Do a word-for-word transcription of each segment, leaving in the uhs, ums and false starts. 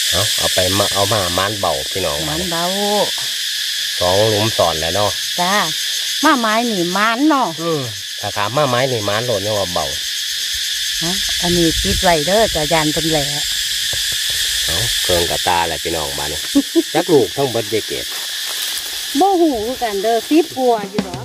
เอาเอาไปมาเอามาม้านเบาพี่น้องมันเบาสองหลุมสอนแล้วเนาะจ้ามาไม้หนีมันเนาะอืมถ้าขามาไม้หนีม้านโหล่นยังว่าเบาฮะอันนี้คิดไว้เด้อจะยันเป็นแหล่เอาเครื่องกระตาแหละพี่น้องบ้านจักลูกทั้งเบิดเยเกตโมหูกันเด้อซิบกลัวอยู่หรอ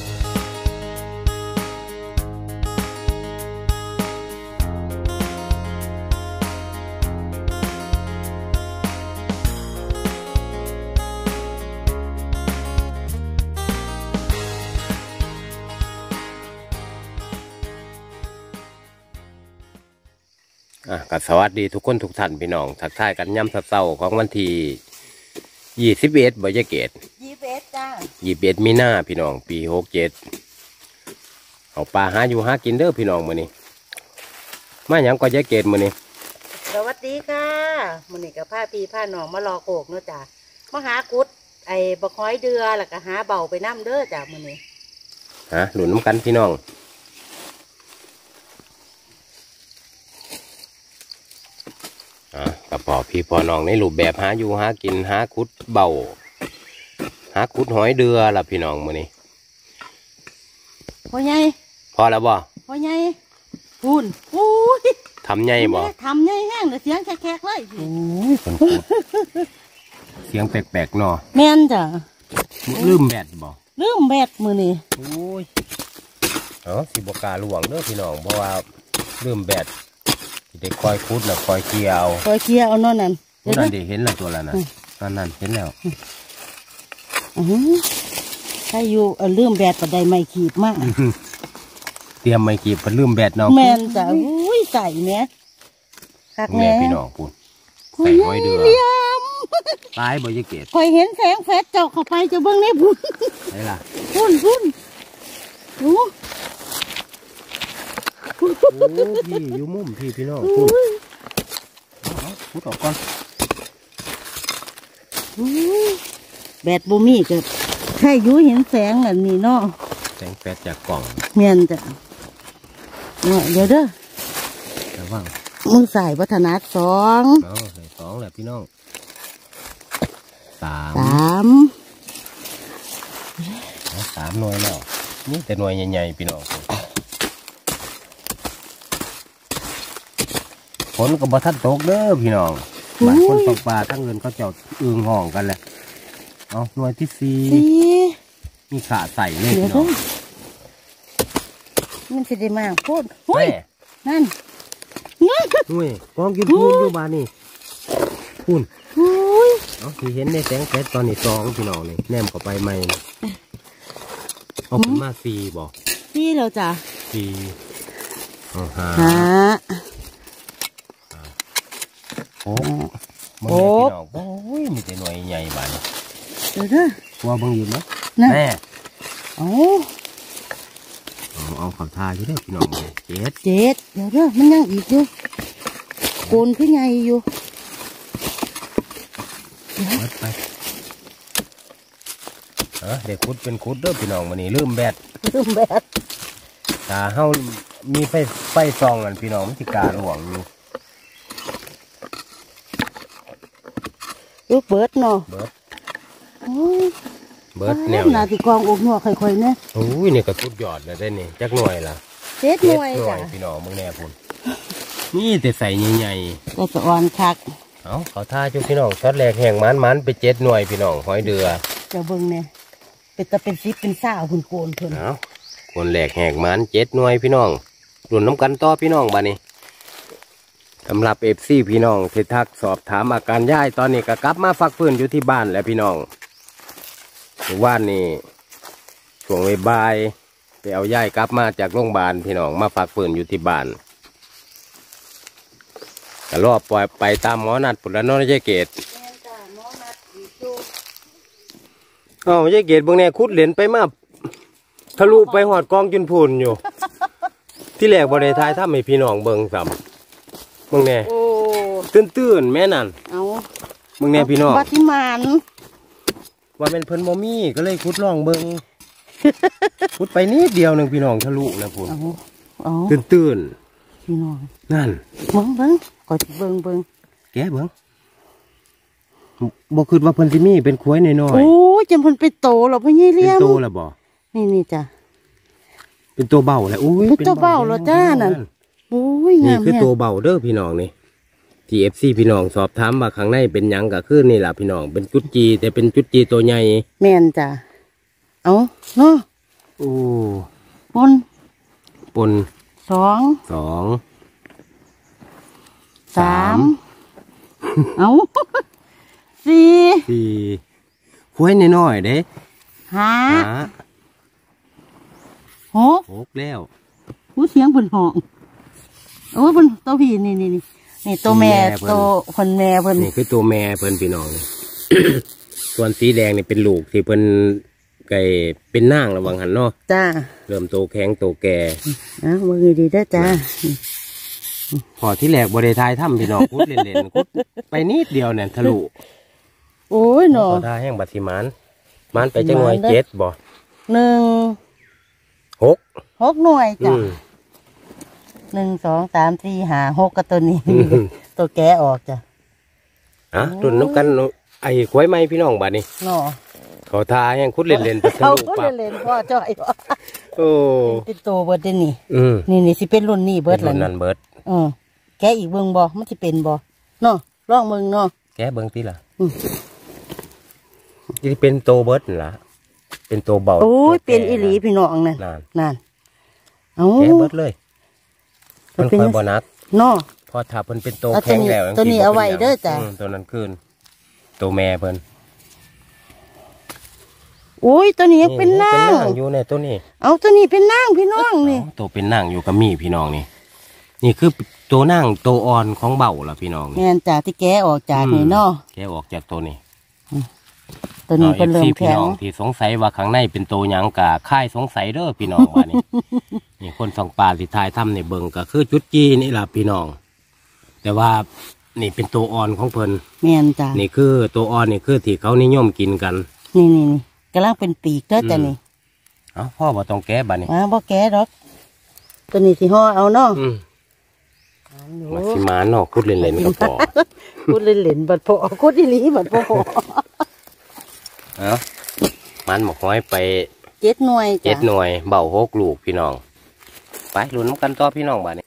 อ่ะกับสวัสดีทุกคนทุกท่านพี่น้องทักทายกันย่ำเศร้าของวันที่ยี่สิบเอ็ดบ่ยเกตยี่สิบเอ็ดจ้ายี่สิบเอ็ดมีนาพี่น้องปีหกเจ็ดเอาปลาหาอยู่หากินเด้อพี่น้องมื้อนี้มาหยังก็ยเกตมื้อนี้สวัสดีค่ะมื้อนี้กับผ้าปีผ้าหนองมารอโขกเนาะจ้ามาหากุดไอ้บะค้อยเดือแล้วก็หาเบาไปน้ำเด้อจ้ามื้อนี้ฮะหลุนน้ำกันพี่น้องอ่ะกับพ่อพี่พ่อน้องในรูปแบบหาอยู่หากินหาคุดเบาหาคุดหอยเดือล่ะพี่น้องมื้อนี้พ่อใหญ่พอแล้วบ่พ่อใหญ่พูนอุ้ยทำใหญ่บ่ทำใหญ่แห้งเสียงแขกๆเลยโอ้ยเสียงแปลกๆเนาะแม่นจ้ะลืมแบตบ่ลืมแบตมื้อนี้โอ้ยเอ้าสิบ่กล้าหลวงเด้อพี่น้องเพราะว่าลืมแบตเด็กคอยคุดน่ะคอยเกี่ยวคอยเกี่ยวเอานั่นนั่นนั่นดิเห็นแล้วตัวแล้วนะนั่นนั่นเห็นแล้วอือถ้าอยู่เออลืมแบตปะไดไม่ขีบมากเตรียมไม่ขีบเพิ่นลืมแบตเนาะแม่นจ้ะอุ้ยใส่แม่คักแม่พี่น้องพูดใส่หอยเดือตายบ่ยเกตคอยเห็นแสงแฟดเจาะเข้าไปจะเบิ่งในพุ่นไหนล่ะพุ่นพุ่นโอ้โอ้พี่อยู่มุมพี่พี่น้องพูดพูดออกก่อนแบตบูมี่ก็ใช่ยูเห็นแสงอันนี้เนาะแสงแฟดจากกล่องเมียนจ้ะเดี๋ยวเด้อระวังมือใส่วัฒนาสองอ๋อใส่สองแหละพี่น้องสามสามสามหน่วยแล้วนี่แต่หน่วยใหญ่ๆพี่น้องฝนก็บ่ทันตกเด้อพี่น้องบางคนตกปลาทั้งเงินเขาเจ้าอึ่งห้องกันแหละเอาหน่วยที่สี่มีขาใส่เลยพี่น้องมันจะได้มากพูดนั่นนุ่ยกองกินพูนอยู่บ้านนี่พูนเอาที่เห็นในแสงแฟตอนนี้สองพี่น้องนี่แนมเข้าไปใหม่เอาเป็นมาสี่บอกสี่แล้วจ้ะสี่เอาห้าโอ้โหโอ้ยมีแต่หน่วยใหญ่บ้านเดี๋ยวนะว่าบังยืนไหมแม่เอาเอาขับทาอยู่ได้พี่น้องเจ็ดเจ็ดเดี๋ยวนะมันยังอีกอยู่โกนขึ้นใหญ่อยู่เปิดไปเออเด็กคุดเป็นคุดเด้อพี่น้องวันนี้ลืมแบตลืมแบตตาเฮามีไฟไฟซองกันพี่น้องมันติกาหลวงอยู่ลูกเบิร์ดเนาะเบิร์ดเบิร์ดแนวนาติกองอกหัวค่อยๆเนี่ยโอ้ยนี่ก็ทุดยอดเลยได้นี่จักหน่วยล่ะเจ็ดหน่วยจ้ะพี่น้องมึงแน่พุ่นนี่แต่ใส่ใหญ่ๆก็จะอ่อนคักเอาเขาท่าจุพี่น้องช็อตแรกแห่งมันมันไปเจ็ดหน่วยพี่น้องหอยเดือเจ้าเบิ้งเนี่ยเป็นตะเป็นซิปเป็นซ่าหุ่นโกนเพิ่นเอาคนแรกแหกมันเจ็ดหน่วยพี่น้องหลุนน้ำกันต่อพี่น้องบ้านี้สำหรับเอฟซีพี่น้องที่ทักสอบถามอาการย่ายตอนนี้ก็กลับมาฟักฟื้นอยู่ที่บ้านแล้วพี่น้องว่านนี่ช่วงบ่ายไปเอาย่ายกลับมาจากโรงพยาบาลพี่น้องมาฟักฟื้นอยู่ที่บ้านก็รอบปล่อยไปตามหมอนัดผุดแล้วน้องยายเกศอ๋อยายเกศบางแน่คุดเหรียญไปมาทะลุไปหอดกองจุนพูนอยู่ที่แรกบริษัทถ้าไม่พี่น้องเบิงซ้ำบางแน่ตื่นตื่นแม่นั่นเอาบางแน่พี่น้องบัติมานว่าเป็นเพิ่นโมมี่ก็เลยคุดลองเบิงคุดไปนิดเดียวหนึ่งพี่น้องทะลุนะพูนตื่นตื่นพี่น้องนั่นเบิงเบิงก่อนเบิงเบิงแกเบิงบ่คิดว่าเพิ่นสิมีเป็นควายน้อยๆโอ้ยจำเพิ่นเป็นโตหรอพ่อยี่เป็เลี้นยมโตแล้วบ่นี่นี่จ้ะเป็นตัวเบาแล้วอุ้ยเป็นตัวเบาเหรอจ้านั่น โอ้ยนี่งามคือเนี่ยตัวเบาเด้อพี่น้องนี่ที เอฟ ซี พี่น้องสอบถามว่าข้างในเป็นหยังก็คือนี่ล่ะพี่น้องเป็นจุดจีแต่เป็นจุดจีตัวใหญ่แม่นจ้ะเอาเนาะโอ้ปนปนสองสองสามเอาสี่สี่ควายน้อยๆเด้ห้าหาหกหกแล้วหูเสียงเพิ่นห้องโอ้ยเพิ่นตัวพี่นี่นี่นี่นี่ตัวแม่ตัวเพิ่นแม่เพิ่นนี่คือตัวแม่เพิ่นพี่น้องนี่ ส่วนสีแดงนี่เป็นลูกที่เพิ่นไก่เป็นนางระวังหันเนาะจ้าเริ่มโตแข็งโตแก่เอามือดีได้อจ้าพอที่แรกบริทายถ้ำพี่น้องคุดเล่นๆคุดไปนิดเดียวเนี่ยทะลุโอ้ยหนอพอได้แห้งบัติมานมันไปจังหน่วยมันเด้อเจ็ดบ่หนึ่งหกหกหน่วยอืจ้ะมหนึ่งสองสามสี่ห้าหกกับตัวนี้อืมตัวแกะออกจ้ะอ่ะรุ่นน้ำกันไอ้ขวยไม้พี่น้องบัดนี้หนอเขาทาแห้งคุดเล่นๆไปทะเขาลุก็ปับเล่นๆพ่อจ้อยว่าโอ้เป็นตัวเบิดเด้อนี่อืมนี่นี่สิเป็นรุ่นนี้เบิดรุ่แล้วนนี่นั้นเบิดอือแกะอีกเบิ่งบ่มันสิเป็นบ่เนาะลองเบิ่งเนาะแกเบิ้งตีล่ะอืมที่เป็นโตเบิดนั่นล่ะเป็นโตเบาโอ้ยตัวแก่เป็นอีหลีพี่น้องนั่นนั่นนั่นเอาแกเบิดเลยมันเป็นค่อยบ่นักเนาะพอถ้าเพิ่นเป็นโตเอาตัวแข็งนี้แล้วตัวนี้จังสิบ่เอาไว้ป็นหยังเด้อจ้ะมตัวนั้นคืนตัวแม่เพิ่นโอ้ยตัวนี้ยังเป็นนางอยู่ในตัวนี้เอาตัวนี้เป็นนางพี่น้องนี่อ๋อตัวเป็นนางอยู่กับมีพี่น้องนี่ นี่คือตัวนางตัวอ่อนของเบาล่ะพี่น้องนี่แม่นจ้ะที่แกะออกจากนี่เนาะแกออกจากตัวนี้ตัวนี้เป็นเริ่มพี่แข็งน้องที่สงสัยว่าข้างในเป็นตัวหยังกะค่ายสงสัยเด้อพี่น้องว่านี่ นี่คนสองปลาที่ทายถ้ำในเบิงก็คือจุดจีนี่ล่ะพี่น้อง แต่ว่านี่เป็นตัวอ่อนของเพิ่นแม่นจ้ะนี่คือตัวอ่อนนี่คือที่เขานิยมกินกันนี่นี่นี่กำลังเป็นปีกเด้อจ้ะนี่เอ้าพ่อบ่ต้องแก้บัดนี้มาบ่แกะดอก ตัวนี้สิห่อเอาเนาะอืมมาสิมาเนาะคุดเล่นๆก็พอพูดเล่นๆบัดพอพูดอีหลีบัดพอเอ้ามันหมกห้อยไปเจ็ดหน่วยเจ็จ้ะดหน่วยเบาหกลูกพี่น้อง ไปลุ้นน้ำกันต่อพี่น้องบ้านนี้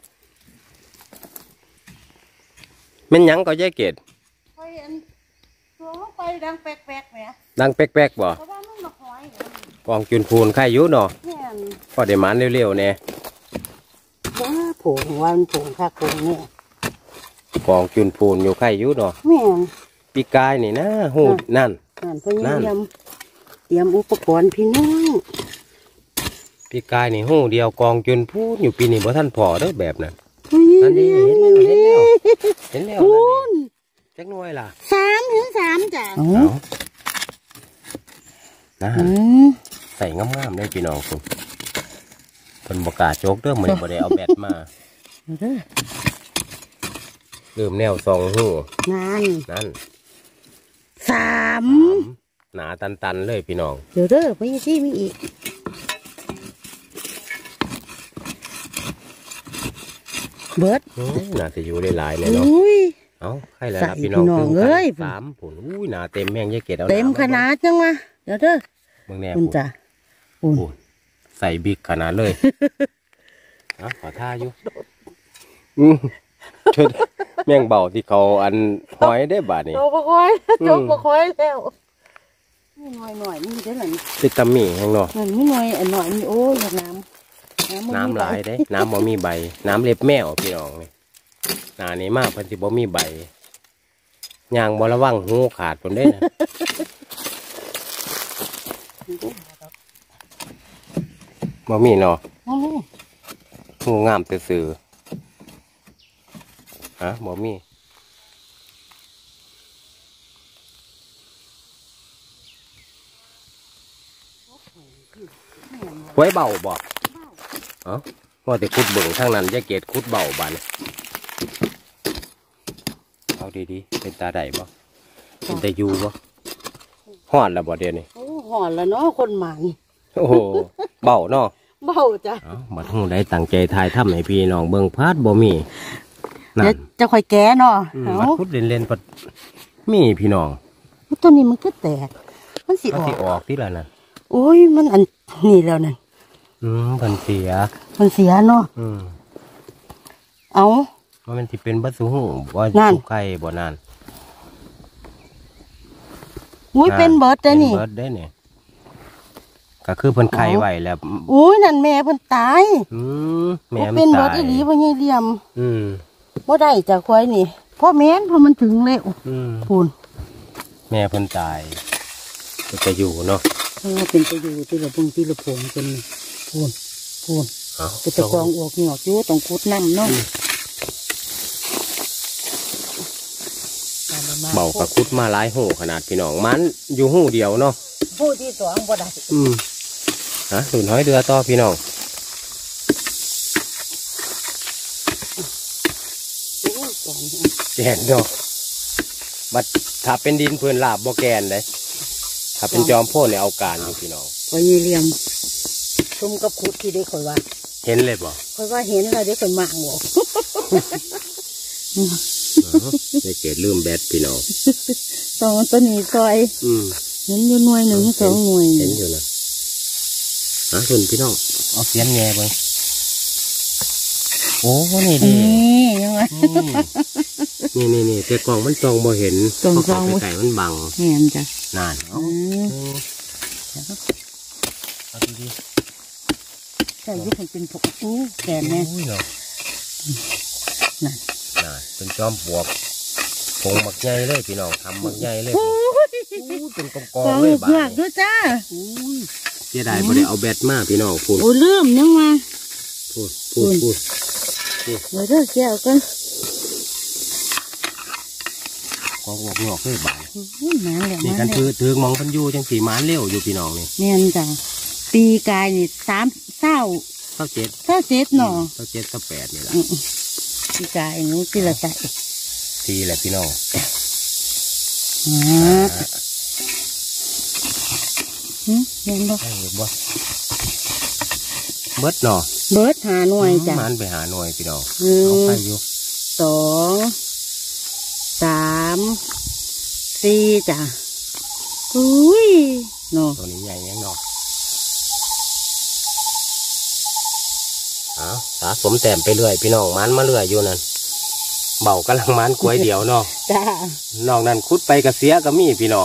แม่นหยังก็ยายเกดไปอันตัวเข้าไปดังแป๊กๆแหมดังแป๊กๆบ่เพราะว่ามันมาหอยเหรอกองจุนพูนไข่อยุเนาะแม่นพอได้หมันเร็วๆเนี่ยว้าโผงว่ามันโผงคักโผงเนี่ยกองจุนพูนอยู่ไข่อยุเนาะแม่นปีกายนี่นะหูนั่นนั่นเพิ่นนั่นเตรียมเตรียมอุปกรณ์พี่น้องปีกายนี่หูเดียวกองจุนพูนอยู่ปีนี้บ่ท่านพอเด้อแบบนั้นอุ้ยนั่นดิเห็นแล้วเห็นแล้วเห็นแล้วคุนั่นณดิจักหน่วยล่ะสามถึงสามจ้ะเอานะอืมใส่งามๆเลยพี่น้องคุณเพิ่นบ่กล้าโจกเด้อมื้อนี้บ่ได้เอาแบตมาเอาเด้อลืมแนวซองหูนั่นนั่นสามหนาตันๆเลยพี่น้องเดี๋ยวเด้อพี่ที่มีอีกเบิดโอ้ยน่าจะอยู่ได้หลายเลยเนาะอุ้ยเอ้าใครแล้วใส่ล่ะพี่น้องพี่น้องครึ่กันเอ้ยสามผุนอุ้ยหนาเต็มแม่งยายเกดเอาเต็มขนาดจังวะเดี๋ยวเด้อเมืองแน่คุณผุนจ้ะอุ่นผุนใส่บิ๊กขนาดเลยเอ้าขอท่าอยู่อืมชุดแม่งเบาที่เขาอันหอยได้บาดนี่โจกบะคอยอืมโจกบะคอยแล้วนี่หน่อยหน่อยนี่เด้อหน่อยติดตามี่แห้งเนาะนั่นนี่หน่อยอันหน่อยนี่โอ้ยน้ำน้ำหลายเด้ น้ำบ่มีใบ น้ำเล็บแมวพี่น้องนี่หนานี้มากเพิ่นสิบ่มีใบย่างบ่ระวังหูขาดคนเด้นะบ่มีเนาะน้ำนี่หูงามซื่อๆฮะบ่มีไว้เบาบ่เอ้าพอแต่คุดเบิ่งทางนั้นยายเกดคุดเบาบานเอาดีๆเป็นตาได้บ่เป็นตาอยู่บ่ฮ้อนแล้วบ่เดี๋ยวนี้โอ้หอนแล้วเนาะคนหมันโอ้โหเบาเนาะเบาจ้ะเอ้าบัดหูได้ตั้งใจทายทำให้พี่น้องเบิ่งพาดบ่มีนั่เดี๋ยวน จะค่อยแก้เนาะอืมเอาบัดคุดเล่นๆปัดมีพี่น้องตัวนี้มันก็แตกมันสิมันออสิกออกที่ละนั่นโอ้ยมันอันนี่แล้วนั่นอืมเพิ่นเสียมันเสียเนาะอืมเอาว่ามันสิเป็นบัดสูหูว่านั่นสุกไข่บ่นานอุ้ยเป็นเบิร์ดได้อนี่เป็นเบิดได้เนี่ยก็คือเพิ่นไข่ไว้แล้วอุ้ยนั่นแม่เพิ่นตายอืมแม่บ่มันเป็นเบิตาร์ดยอีหลีพ่อใหญ่เหลี่ยมอืมบ่ได้จากควายนี่พ่อแม่นพอมันถึงแล้วอืมพูนแม่เพิ่นตายก็จะอยู่เนาะเออเป็นไปอยู่ที่ละพงที่ละผงเป็นพูนพูนเอาก็จะกองออกหยอกอยู่ต้องคุดน้ำเนาะเบากระคุดมาหลายหูขนาดพี่น้องมันอยู่หูเดียวเนาะผู้ที่สองบ่ได้อืมฮะหลุนห้อยเดือต่อพี่น้องโอ้ยสองแกนเนาะบัดถ้าเป็นดินเพื่อนลาบบ่แกนเลยถ้าเป็นจอมโพ่นเนี่ยเอาการอยู่พี่น้องพ่อใหญ่เหลี่ยมซุ่มกับคุดที่ได้ข่อยว่าเห็นเลยบ่ข่อยว่าเห็นแล้วได้ข่อยมางบอกได้เกดลืมแบตพี่น้องตอนต้นนี้ซอยอืมเห็นอยู่หน่วยหนึ่งสองหน่วยเห็นอยู่นะฮะคุณพี่น้องเอาเสียนแง่ไปโอ้นี่ดินี่ยังไงนี่นี่นี่แต่กล่องมันจองบ่เห็นส่องเพราะส่องเขาไปไก่มันบังเห็นจ้ะนานเอาอืมเอาดีใส่ยี่ห้อเป็นผกอู้แกนๆแน่อุ้ยเนาะนั่นน่ะเป็นจอมปลวกผงหมักใหญ่เลยพี่น้องทำหมักใหญ่เลยโอ้ยอู้เป็นกองกกออง งเลยเผือกบาดด้วยจ้าเสียดายบ่ได้เอาแบตมาพี่น้องพูดโอ้ลืมยังมาพูดพูดพูดเดี๋ยวเด้อแก้วกันกองบอกหงอกเลยบาดอุ้ยหมาแหละนี่มากันแหถือละถือมองกันอยู่จังสีมานเร็วอยู่พี่น้องนี่เนียนจ้ะปีกายนี่สามเศร้าเท่าเจ็ดเศร้าเจ็ดหน่อเท่าเจ็ดเท่าแปดนี่แหละอืมปีกายนู้ที่ละใส่ทีแหละพี่น้องอ่าหืมเห็นบ่ได้หรือบ่เบิดเนาะเบิร์ดหาหน่วยจ้ะมันไปหาหน่วยพี่น้องหนึ่เอางไปอยู่สองสามสี่จ้ะอุ้ยเนาะตัวนี้ใหญ่ยังเนาะเอาสะสมแต้มไปเรื่อยพี่น้องมันมาเรื่อยอยู่นั่นเบากำลังมันกล้วยเดียวเนาะจ้านอกนั้นคุดไปกระเสียก็มีพี่น้อง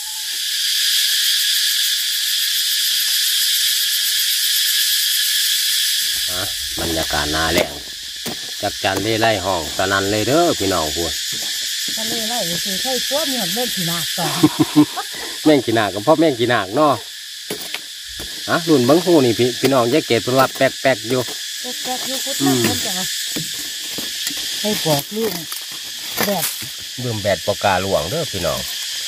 อ่ะบรรยากาศหนาแรงจักจันเล่ไล่ห้องตะนันเลยเด้อพี่น้องพวกทะเลไร่คือไข่พวกเนี่ยเล่นผีนาคต่อแม่งกินหนักกับพ่อแม่งกินหนักเนาะอ่ะรุ่นเบังหูนี่พี่พี่น้องแยกเกตเป็นว่าแป๊กๆอยู่แป๊กๆอยู่พุทธนั่นเพิ่นจ้ะให้บอกลูกแบบเบิ่มแบดปากกาหลวงเด้อพี่น้อง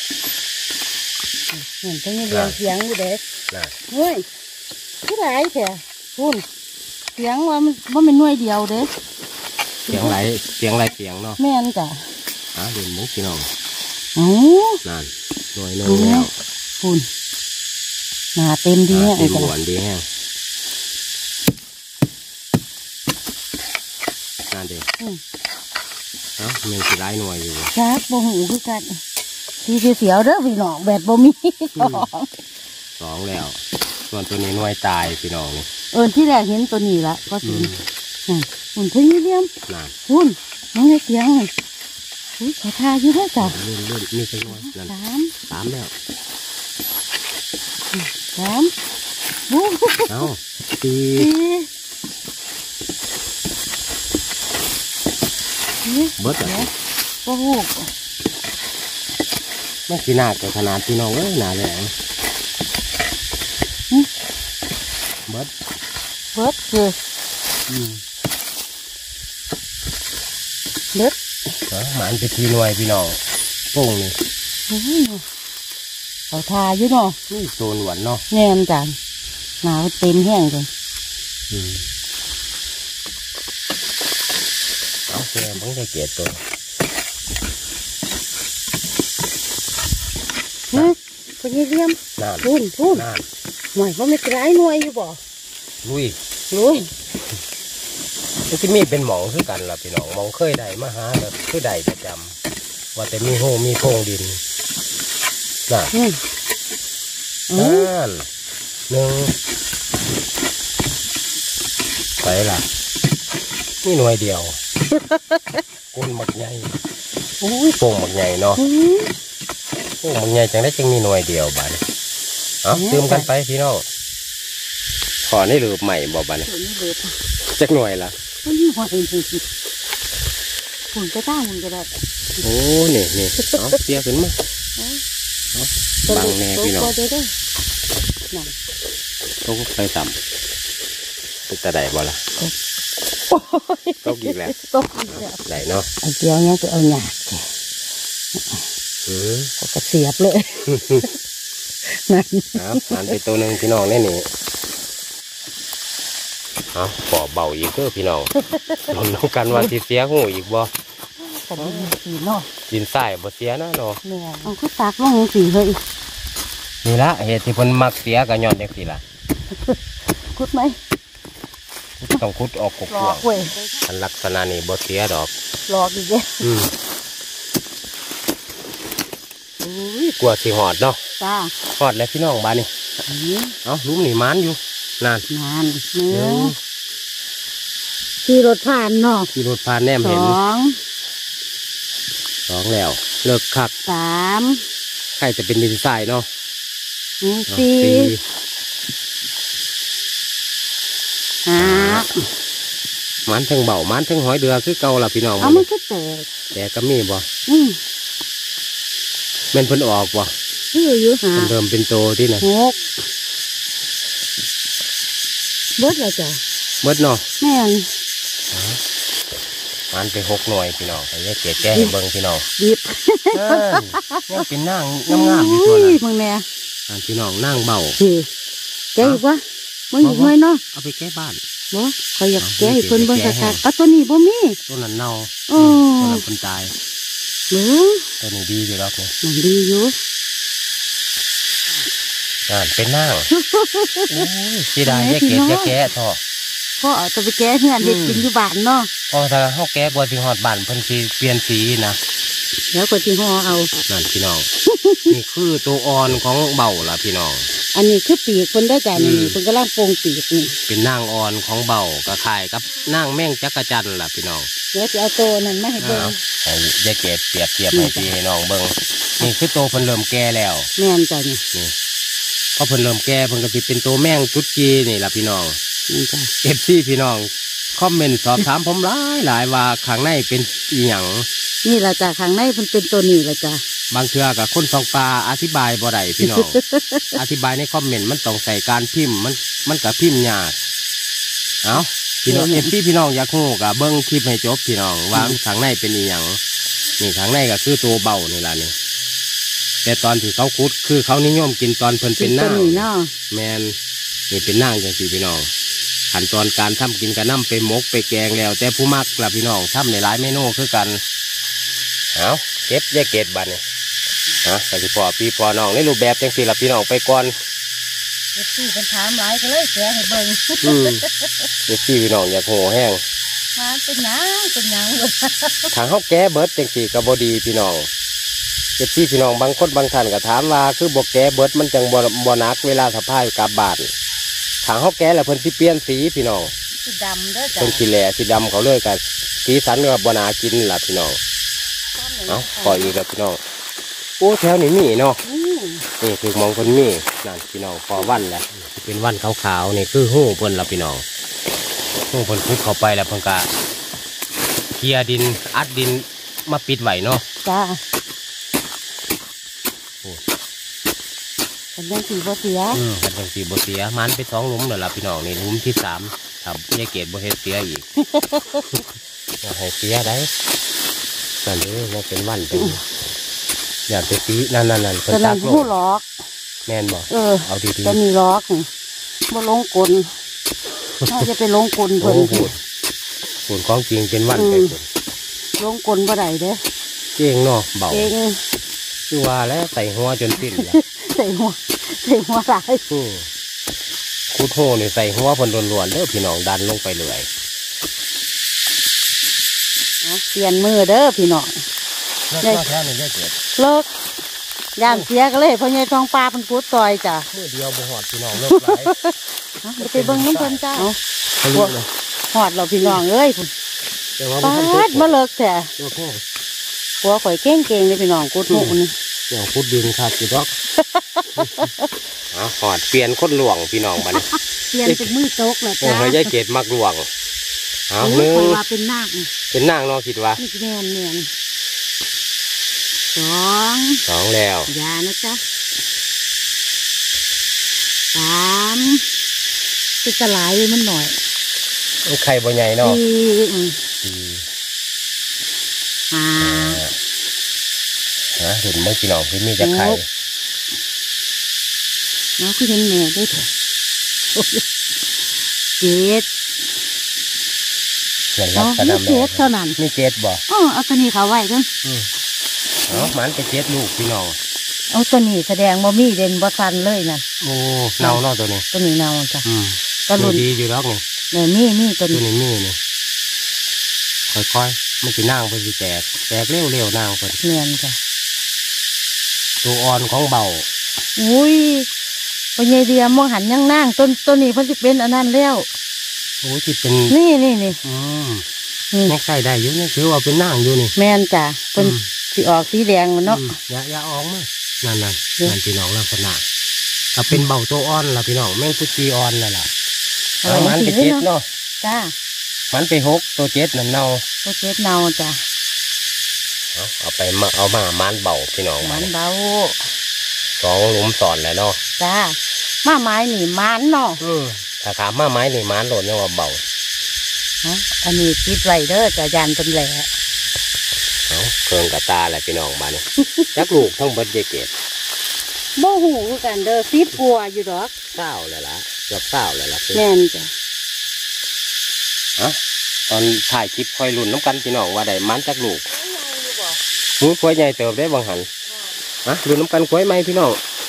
เหมือนทั้งนี้เรียงเสียงอยู่เด็กนะเฮ้ยที่ไรแท้คุณเสียงว่ามันว่ามันหน่วยเดียวเด้เสียงไหลเสียงไหลเสียงเนาะแม่นจ้ะอ่ะรุ่นมุกพี่น้องโอ้นั่นหน่วยหนึงดูแล้เนี่วยคุณหนาเต็มดีอ่ะเนี่ยเต็มจ้ะหวนดีแห้งนั่นเด็อืมเอ้ามันสิร้ายหน่วยอยู่จักบ่หูคือกันทีเสียวๆเด้อพี่น้องแบบบ่มีสองสองแล้ว ส่วนตัวนี้หน่วยตายพี่น้องนี่เอินที่แรกเห็นตัวนี้ละก็สิอืมคุณพี่เลี้ยมนั่นคุณน้องให้เสียงเลยอุ้ยขอทาอยู่ด้วยจ้ะเลื่อนเลื่อนนี่สักหน่อยนั่นสามสามแล้วสามโอ้โหเอ้าสี่สี่เบิดอ่ะโอ้โหไม่ขีหนากับขนาดพี่น้องเอ้ยหนาแรงเบิดเบิดคืออืมเบิดเออหมานไปทีหน่วยพี่น้องโป่งนี่โอ้ยเขาทาอยู่เนาะนี่โซนหวานเนาะแน่นจ้ะหนาวเต็มแห้งเลยอืมเอาแกบังจะเกลียดตัวเฮ้ยคนนี้เลี้ยมนั่นทุ่นทุ่นนั่นหน่อยว่าไม่ไกลหน่วยอยู่บ่ลุยลุยมันจะมีเป็นหมองคือกันล่ะพี่น้องหมองเคยได้มาหาแบบคือได้ประจำว่าแต่มีโฮมีโพรงดินน่ะนี่อืนั่มนหนึ่งไปล่ะนี่หน่วยเดียวก้นหมักใหญ่โอ้ยโป่งหมักใหญ่เนาะอืมโป่งหมักใหญ่จังได้จังมีหน่วยเดียวบ้านเอาตื่มกันไปพี่น้องขอนี่หลืบใหม่บ่บ้านตัวนี้เบิดจักหน่วยล่ะมันนี่หอยจริงๆหุ่นก็ได้หุ่นก็ได้โอ้นี่นี่เอาเสียขึ้นมาบังแน่พี่น้องตัวเด้อนั่นต้องไปต่ำเป็นตาใดบ่ล่ะตกอีกแล้วตกอีกแล้วไหนเนาะไอ้เจียวยังจะเอาหยาดแกอือเขาก็เสียบเลยนั่นเอาหันไปตัวหนึ่งพี่น้องแน่นี่เอาขอเบาอีกเด้อพี่น้องลุ้นน้องกันว่าสิเสียหูอีกบ่แต่ดีสีเนาะกินไส้บ่เสียนะเนาะแม่เอาขึ้นตากลงสีเลยนี่ละเหตุที่เพิ่นมักเสียก็ย้อนจังซี่ล่ะคุดไหมต้องขุดออกกหลวอกงเว้ยๆอันลักษณะนี้บ่เสียดอกหลอกอีกแล้วอืมอุ้ยกลัวสิหอดเนาะจ้าหอดแล้วพี่น้องบ้านนี่อันนี้เอ้าลุ้มนี่มันอยู่นานงานเนื้เดี๋ยอวขี่รถผ่านเนาะขี่รถผ่านแนมสเห็นองสองแล้ว เลิกคักสามใครจะเป็นดินทรายเนาะนี่เอาสี่สี่ห้ามันทั้งเบามันทั้งหอยเดือคือเก่าล่ะพี่น้องเอามันก็แตกแต่ก็มีบ่อืมแม่นเพิ่นออกบ่ชื่ออยู่หาเพิ่นเริ่มเป็นโตที่น่ะหกเบิดเลยจ้ะเบิดเนาะแม่นมันไปหกหน่วยพี่น้องไปแยกเกศแก้ให้เบิ่งพี่น้องดิบเอ้ยยังเป็นนางงามๆอยู่ตัวอุ้น่ะยมึงแน่อันพี่น้องนางเบาสิแกอีกวะมึงอีกไหมเนาะเอาไปแก้บ้านบ่คอยอยากเอาแกให้เพิ่นเบิ่งแกะให้คักๆเอาตัวนี้บ่มีต้นนั้นเน่าอ๋อต้นนั้นคนตายเบิ่งต้นนี้ดีอยู่ดอกนี่มันดีอยู่อ่านเป็นนางโอ้ยสีดาแยกเกศแยกแก้ทอพ่อเอาตัวไปแกเฮือนเฮ็ดกินอยู่บ้านเนาะพอถ้าเฮาแก้บัวสิฮอดบ้านเพิ่นสิเปลี่ยนสีนะแล้วก็สิห่อเอานั่นพี่น้อง นี่คือตัวอ่อนของเบาล่ะพี่น้องอันนี้คือปีกเพิ่นได้อจ้ะนี่อืมเพิ่นกำลังโปรงปีกนี่เป็นนางอ่อนของเบากระข่ายกับนางแม่งจักรจันทร์ล่ะพี่น้องเดี๋ยวสิเอาตัวนั้นมาให้เบิ่งเอาให้ยายเกดเปรียบเทียบให้พี่ให้น้องเบิ่งนี่คือโตวเพิ่นเริ่มแก่แล้วแม่นจ้ะนี่นี่พอเพิ่นเริ่มแก่เพิ่นก็สิเป็นตัวแม่งจุดจีนี่ล่ะพี่น้องนี่จ้ะเอฟซีพี่น้องคอมเมนต์สอบถามผมหลายหลายว่าข้างในเป็นอีหยังนี่ล่ะจ้ะข้างในเพิ่นเป็นตัวนี้ล่ะจ้ะบางเทื่อกับคนสองปลาอธิบายบ่ได้พี่น้อง อธิบายในคอมเมนต์มันต้องใส่การพิมพ์มันมันกับพิมพ์ยากเอาพี่น้องเอฟซีพี่น้องอยากรู้กับเบิ้งคลิปให้จบพี่น้องว่าข้างในเป็นอีหยังนี่ข้างในก็คือตัวเบานี่ล่ะนี่แต่ตอนที่เขาคุดคือเขานิยมกินตอนเพิ่นเป็นตัวนางนี้เนาะแมนนี่เป็นนางจังสีพี่น้องขั้นตอนการทำกินกระน้ำไปหมกไปแกงแล้ว แต่ผู้มักล่ะพี่น้องทำในหลายเมนูคือกันเอาเก็บแยกเก็บบัดนี่ฮะก็สิพอพี่พอน้องในรูปแบบจังสีล่ะพี่น้องไปก่อนเอฟซีเป็นถามหลายก็เลยแกให้เบิ่งอืมเด็กพี่พี่น้องอยากโหแห้งมาเป็นหยังเป็นหยังเบิ่งทางเขาแก้เบิดจังสีกับบดีพี่น้องเด็กพี่พี่น้องบางคนบางท่านก็ถามว่าคือบกแก้เบิดมันจังบ่บ่นักเวลาสะพายกลับบ้านทางเขาแก้แล้วเพิ่นสิเปลี่ยนสีพี่น้องสีดำเด้อจ้ะเพิ่นสีแหล่สีดำเขาเลยกับสีสันกับบนากินล่ะพี่น้องเอาขออีกแล้วพี่น้องโอ้แถวนี้มีเนาะอืมนี่คือมองคนมีนั่นพี่น้องพอวันแล้วเป็นวันขาวๆนี่คือหู้เพิ่นล่ะพี่น้องหู้เพิ่นคุดเข้าไปแล้วเพิ่นก็เคลียร์ดินอัดดินมาปิดไว้เนาะจ้าโอ้เป็นยังสีบ่เสียอืมกันจังสีบ่เสียมันไปสองหลุมแล้วล่ะพี่น้องนี่หลุมที่สามถ้ายายเกดบ่เฮ็ดเสียอีก อย่าให้เสียได้นั่นเด้อมันเป็นวันเป็นอย่าไปตีนั่นนั่นนั่นเพิ่นตัวตันั้กนลผู้งหลอกแม่นบ่เออเอาดีตัวนี้หลอกนี่บ่ลงกลน่าจะไปลงกลๆเพิ่นโอ้โหผลของจริงเป็นวันไปผลลงกลบ่ได้เด้อเก่งเนาะเบาเก่งคือว่าแล้วใส่หัวจนสิ้นแล้วใส่หัวใส่หัวหลายอืมคูดโหนี่ใส่หัวเพิ่นล้วนๆเด้อพี่น้องดันลงไปเลยเอาเปลี่ยนมือเด้อพี่น้องแล้วก็แท้นี่ได้เกิดเลิกยามเสียก็เลยพ่อใหญ่ทองปลาเป็นพุดซอยจ้ะมือเดียวบ่หอดพี่น้องเลิกหลายเอาไปเบิ่งน้ำเพิ่นจ้าเขาลุกเลยหอดเราพี่น้องเอ้ยพุ่นแต่ว่าปามันทำดมาเลิกแต่ตัวแค่หัวข่อยเก่งเก่งเลยพี่น้องกุดหูนี่เดี๋ยวพุดดินขาดกี่ดอกอ๋อหอดเปลี่ยนคนหลวงพี่น้องมันเปลี่ยนเป็นมือโต๊กแล้วโอ้จ้ายยายเกดมักหลวงเอาโอ้หนึ่ยงข่อยว่าเป็นนาคนี่เป็นนางเนาะคิดว่านี่แมนแมนสองสองแล้วอยานะจ๊ะสามเป็นกระหลายเลยมันหน่อยมันไข่บ่ใหญ่เนาะสี่อืมสี่ห้าฮะเห็นไหมพี่น้องพี่มีจะไข่เนาะคือเห็นแม่ด้วยเถอะโอ้ยเจ็ดเห็นแล้เอาวกระมีดำเจ็ดเท่านั้นนี่เจ็ดบ่อ๋อเอาตัวนี้เขาไว้เด้วยอืมเอามันไปเจ็ดลูกพี่น้องเอาตัวนี้แสดงบ่มีเด่นบ่ซันเลยน่ะโอ้เน่าเนาะตัวนี้ตัวนี้เนาจ้ะอืมกระลุนดีอยู่แล้วนี่เนี่ยมีมีตัวตัวนี้นี้มีนี่ค่อยๆมันสินางเพิ่นสิแตกแตกเร็วๆนางเพิ่นเนียนจ้ะตัวอ่อนของเบาอุ้ยปัญญาเดียมมองหันยังนั่งต้นต้นนี้เพิ่นสิเป็นอันนั้นแล้วโอ้ที่เป็นนี่นี่นี่อืมนี่ยังใส่ได้อยู่นี่ถือว่าเป็นนางอยู่นี่แม่นจ้ะเพิ่นอืมสิออกสีแดงมันเนาะอืมอย่าอย่าออกมานั่นนั่นเดี๋ยวนั่นพี่น้องลักษณะถ้าเป็นเบาตัวอ่อนล่ะพี่น้องแม่งพุจีอ่อนนั่นล่ะเอามันไปเจ็ดเนาะจ้ามันไปหกตัวเจ็ดนั่นเนาตัวเจ็ดเนาจ้ะเอาเอาไปมาเอามามันเบาพี่น้องหมัมัน นเบาสองหลุมสอนแล้วเนาะจ้ามาไม้นี่มันเนาะอืมถ้าถามมาไม้นี่มันโหล่นยังว่าเบาฮะอันนี้คิดไว้เด้อจ้ะยานเป็นแหล่เอาเครื่องกระตาแหละพี่น้องบ้านนี้ จักลูกทั้งเบิดเยเกตบ่หูคือกันเด้อสิบกว่าอยู่ดอกเศร้าเลยล่ะเกือบเศร้าเลยล่ะคือแม่นจ้ะอะตอนถ่ายคลิปคอยลุ่นน้ำกันพี่น้องว่าได้มันจักลูกหูกล้วยใหญ่เติบได้บางหันฮะลุ่นน้ำกันกล้วยไหมพี่น้อง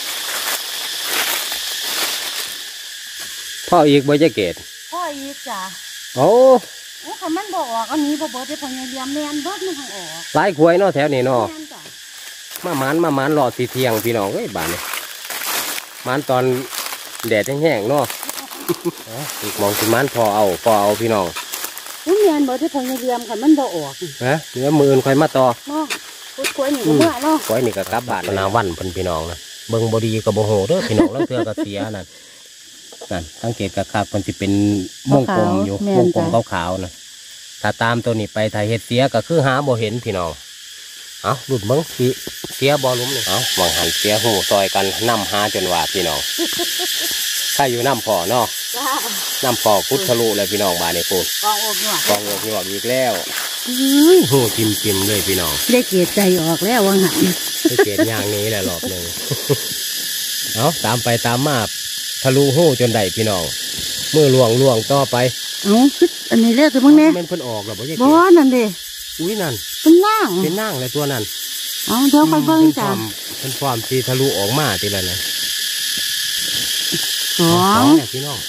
พ่ออีกบ่เยเกตพ่ออีกจ้ะโอ้โอ้คันมันบ่ออกอันนี้บ่เบิดได้พ่อใหญ่เดียมแม่นเบิดมันทางออกหลายกล้วยเนาะแถวนี้เนาะแม่นจ้ะมามันมามันรอสีเที่ยงพี่น้องเอ้ยบ้านนี้มันตอนแดดแห้งๆเนาะ เอาอีกมองสิมันพอเอาพอเอาพี่น้องอุ้ยแม่นเบิดได้พ่อใหญ่เดียมคันมันบ่ออกฮะเนื้อมืออื่นค่อยมาต่อเนาะกล้วยๆนี่ก็เมื่อเนาะก้อยนี่ก็กลับบ้านนาวันเพิ่นพี่น้องนะเบิ่งบดีกับโบโหเด้อพี่น้องแล้วเทือก็เสียนั่นนั่นสังเกตกระคับมันจะเป็นวงกลมอยู่วงกลมขาวๆนะถ้าตามตัวนี้ไปถ้าเห็ดเสียก็คือหาบ่เห็นพี่น้องเอาหลุดเบิ่งสิเสียบ่หลุมนี่เอาวางหันเสียหูซอยกันนำหาจนว่าพี่น้องถ้าอยู่น้ำพอเนาะจ้าน้ำพอพุทธลุเลยพี่น้องบ้านนี้ปูนกองอกหนวดกองอกหยวกอีกแล้วอื้อหูจิมจิมๆเลยพี่น้องได้เกียรใจออกแล้ววังหันไปเกตย่างนี้แหละรอบหนึ่ง เอาตามไปตามมาทะลุหูจนได้พี่น้องมือล่วงล่วงต่อไปเอาคืออันนี้เรียกตัวมึงเนี่ยมันเพิ่นออกแล้วบ่ใช่บ่นั่นเด้อุ้ยนั่นเป็นนั่งเป็นนั่งเลยตัวนั้นเอาเดี๋ยวค่อยเบิ่งจ้ะเป็นความที่ทะลุออกมาทีละนะสองเนี่ยพี่น้อง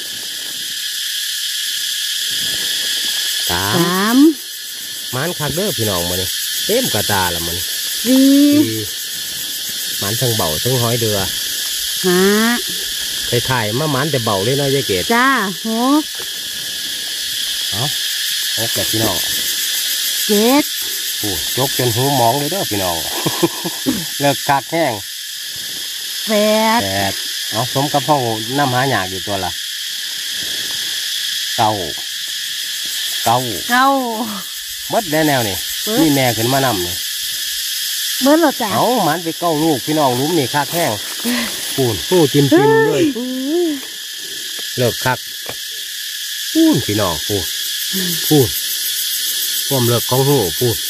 สามสามมันคักเด้อพี่น้องมานี่เต็มกระตาละมันสี่สี่มันทั้งเบาทั้งห้อยเดือห้าถ่ายๆมามันแต่เบาเลยเนาะยายเกดจ้าหกเอาโอเคพี่น้องเจ็ดโอ้ยกจนหูหมองเลยเด้อพี่น้อง เลิกขาดแห้งแปดแปดเอาสมกับห้องน้ำหาหยากอยู่ตัวละเก้าเก้าเก้าเบิดได้แนวนี่เบิดนี่แม่ขึ้นมานำนี่เบิ่งแล้วจ้ะเอามันไปเก้าลูกพี่น้องหลุ้มนี่คักแห้งปูนปูจิ้มจิ้มเลยเลิกคักปูนพี่น้องปูนปูนความเลิกของหูปูน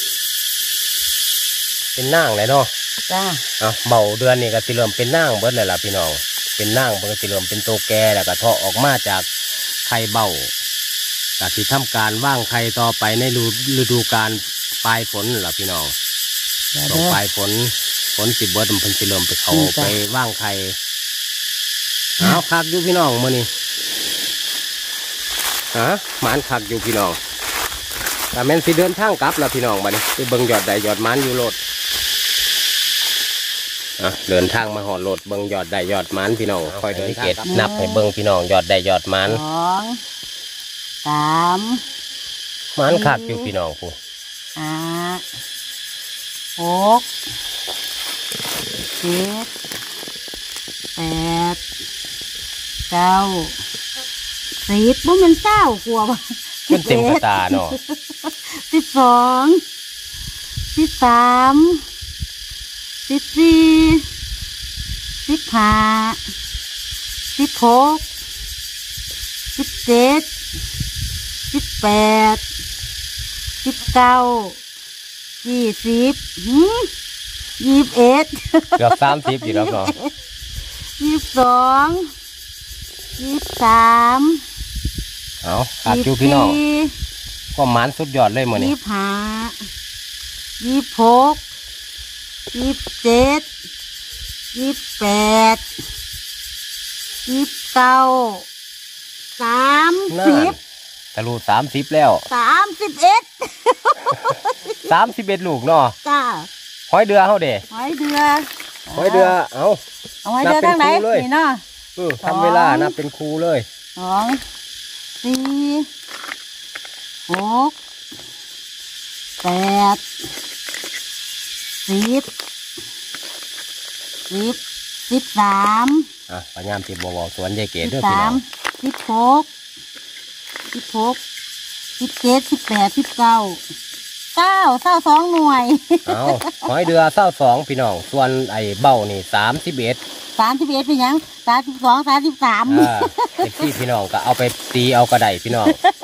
เป็นนางเลยเนาะจ้าเอาเบาเดือนนี่ก็สิเริ่มเป็นนางเบิดเลยล่ะพี่น้องเป็นนางเพิ่นก็สิเริ่มเป็นตัวแก่แล้วก็เทาะออกมาจากไข่เบาก็สิทำการว่างไข่ต่อไปในฤดูฤดูกาลปลายฝนล่ะพี่น้องเดี๋ยวต่อเด้อปลายฝนฝนสิเบิดมันเพิ่นสิเริ่มไปเขาอืมจ้ะไปว่างไข่เอาคักอยู่พี่น้องมื้อนี้ฮะหมานคักอยู่พี่น้องแต่แม่นสิเดินทางกลับแล้วพี่น้องบัดนี้ไปเบิ่งยอดใดยอดหมานอยู่โลดอ่ะเดินทางมาหอดรถเบิ่งยอดได้ยอดมันพี่น้องคอยเดินเกตนับให้เบิ่งพี่น้องยอดได้ยอดมันสองสามมันคักอยู่พี่น้องผู้ห้าหกเจ็ดแปดเก้าสิบบ่มันเศร้ากลัวบ่ขึ้นเต็มกระตาเนาะสิบสองสิบสามสิบสี่สิบห้าสิบหกสิบเจ็ดสิบแปดสิบเก้ายี่สิบหืมยี่สิบเอ็ดเกือบสามสิบอยู่แล้วเนาะยี่สิบสองยี่สิบสามเอาขาดอยู่พี่น้องก็มันสุดยอดเลยมื้อนี้ยี่สิบห้ายี่สิบหกยี่สิบเจ็ดยี่สิบแปดยี่สิบเก้าสามสิบทะลุสามสิบแล้วสามสิบเอ็ดสามสิบเอ็ดลูกเนาะจ้าหอยเดือเฮาเด้หอยเดือหอยเดือเอาเอาหอยเดือทางไหนนับเป็นคู่เลยนี่เนาะอือทำเวลานับเป็นครูเลยสองสี่หกแปดสิบสิบสิบสามอ่ะพยายามสิบ่เว้าสวนยายเกสิดบเด้อพี่สาน้อมงสิบหกสิบหกสิบเจ็ดสิบแปดสิบเก้าเก้าเก้าสองหน่วยเอาหอยเดือเศร้าสองพี่น้องส่วนไอ้เบ้านี่สามสิบเอ็ดสามสิบเอ็ดเป็นหยังสามสิบสองสามสิบสามอ่าเด็กพี่พี่น้องก็เอาไปตีเอากระไดพี่น้อง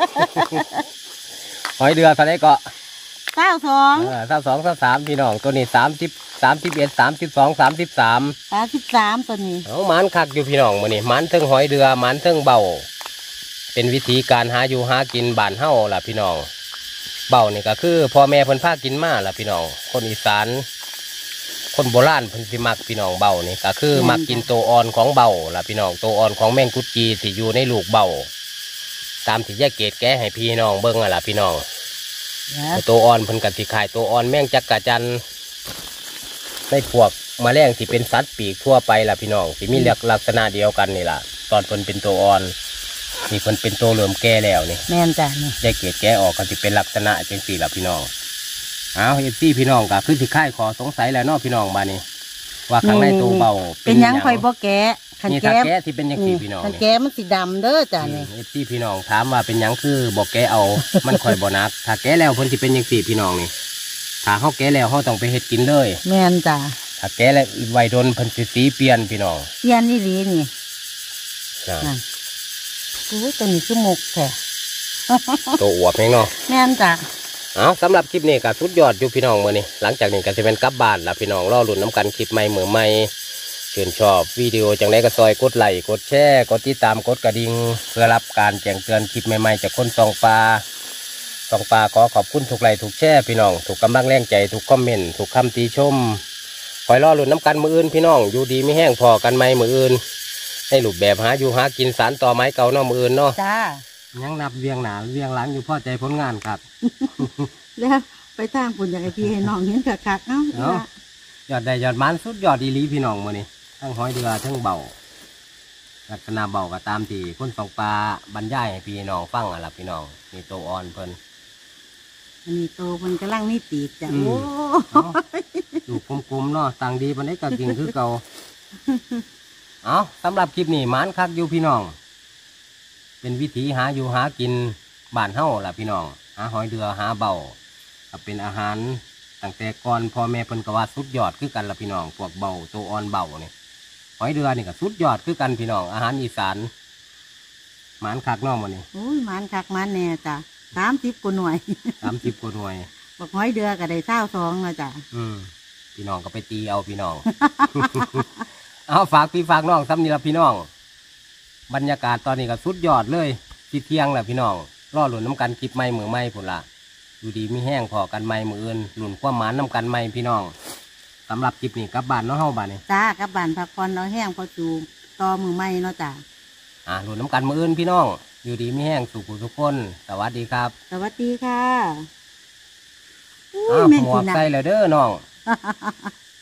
หอยเดือเท่าไรก็เก้าสองเออเศร้าสองเศร้าสามพี่น้องตัวนี้สามสิบสามสิบเอ็ดสามสิบสองสามสิบสามสามสิบสามตัวนี้เอาหมันคักอยู่พี่น้องมื้อนี้หมันเทิงหอยเดือหมันเทิงเบ้าเป็นวิธีการหาอยู่หากินบ้านเฮาล่ะพี่น้องเบ้านี่ก็คือพ่อแม่เพิ่นพากินมาล่ะพี่น้องคนอีสานคนโบราณเพิ่นสิมักพี่น้องเบ้านี่ก็คือมักกินตัวอ่อนของเบ้าล่ะพี่น้องตัวอ่อนของแมงกุดจีที่อยู่ในลูกเบ้าตามที่ยายเกดแกะให้พี่น้องเบิ่งอ่ะล่ะพี่น้องตัวอ่อนเพิ่นก็สิขายตัวอ่อนแมงจักกะจันในพวกแมลงที่เป็นสัตว์ปีกทั่วไปล่ะพี่น้องที่มีลักษณะเดียวกันนี่ล่ะตอนเพิ่นเป็นตัวอ่อนนี่เพิ่นเป็นตัวเหลื่อมแก่แล้วนี่แม่นจ้ะนี่ยายเกดแกะออกก็สิเป็นลักษณะจังสี่ล่ะพี่น้องเอาเอฟซีพี่น้องก็คือสิค่ายขอสงสัยแล้วเนาะพี่น้องมานี่ว่าข้างในตัวเบาเป็นหยังข่อยบ่แกะขันนี่ถ้าแกะแกะที่เป็นจังสี่พี่น้องขันนี่แกะมันสีดำเด้อจ้ะนี่เอฟซีพี่น้องถามว่าเป็นหยังคือบอกแกะเอา มันค่อยบ่นักถ้าแกะแล้วเพิ่นสิเป็นจังสี่พี่น้องนี่ถ้าเฮาแกะแล้วเฮาต้องไปเฮ็ดกินเลยแม่นจ้ะถ้าแกะแล้วไว้โดนเพิ่นสิสีเปลี่ยนพี่น้องเพี้ยนนี่ดีนี่นะนั่นอู้ตัวนี้คือหมกแท้ตัวอวบแฮงเนาะแม่นจ้ะเอาสำหรับคลิปนี้ก็สุดยอดอยู่พี่น้องมื้อนี้หลังจากนี้ก็สิเป็นกลับบ้านล่ะพี่น้องรอลุ้นน้ำกันคลิปใหม่มื้อใหม่ชื่นชอบวิดีโอจังไดก็ซอยกดไลค์กดแชร์กดติดตามกดกระดิ่งเพื่อรับการแจ้งเตือนคลิปใหม่ๆจากคนสองปลาสองปลาขอขอบคุณทุกไลค์ทุกแชร์พี่น้องถูกกำลังแรงใจถูกคอมเมนต์ถูกคำติชมคอยรอลุ้นน้ำกันมื้ออื่นพี่น้องอยู่ดีไม่แห้งพอกันไหมมื้ออื่นให้รูปแบบหาอยู่หากินสารต่อไม้เก่าเนาะมื้ออื่นเนาะจ้ายังนับเวียงหนาเวียงหลังอยู่พอใจผลงานครับแล้วไปทางปุ่นอย่างไอพี่ให้น้องเห็นคักๆเอ้าอีเนาะละยอดได้ยอดมันสุดยอดดีหลีพี่น้องมื้อนี้ทั้งหอยเดือทั้งเบาลักษณะเบาก็ตามที่คนสองปลาบรรยายให้พี่น้องฟังอ่ะล่ะพี่น้องนี่ตัวอ่อนเพิ่นอันนี้โตมันกำลังนี่ตีบจ้ะอืมโอ้เอาดูกลมๆเนาะต่างดีปานใดก็กินคือเก่า เอาสำหรับคลิปนี้หมานคักอยู่พี่น้อง เป็นวิธีหาอยู่หากินบ้านเฮาล่ะพี่น้องหาหอยเดือหาเบาก็เป็นอาหารตั้งแต่ก่อนพ่อแม่เพิ่นก็ว่าสุดยอดคือกันล่ะพี่น้องพวกเบาตัวอ่อนเบานี่หอยเดือนี่ก็สุดยอดคือกันพี่น้องอาหารอีสานหมานคักเน้องมื้อนี้โอ้ยมันคักมันแน่จ้ะสามสิบกว่าหน่วยสามสิบกว่าหน่วยบอกห้อยเดือก็ได้เศร้าสองแล้วจ้ะอืมพี่น้องก็ไปตีเอาพี่น้อง เอาฝากพี่ฝากน้องซ้ำนี่ละพี่น้อง บรรยากาศตอนนี้ก็สุดยอดเลยสิเที่ยงแหละพี่น้องรอหลุนน้ำกันคลิปไม่มือไม่พุ่นละอยู่ดีมีแห้งพอกันไม่มืออื่นหลุนความหมานน้ำกันไม่พี่น้องสำหรับคลิปนี้กลับบ้านเนาะเฮาบ้านนี่จ้ากลับบ้านพักผ่อนเราแห้งพอจูต่อมือไม่เนาะจ้ะอ่าหลุนน้ำกันมืออื่นพี่น้องอยู่ดีมีแห้งสุขทุกคนสวัสดีครับสวัสดีค่ะอู้อ้าวแม่งหมวกิกนนะใส่แล้วเด้อน้อง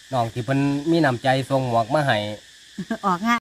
น้องที่เพิ่นมีน้ำใจส่งหมวกมาให้ออกง่าย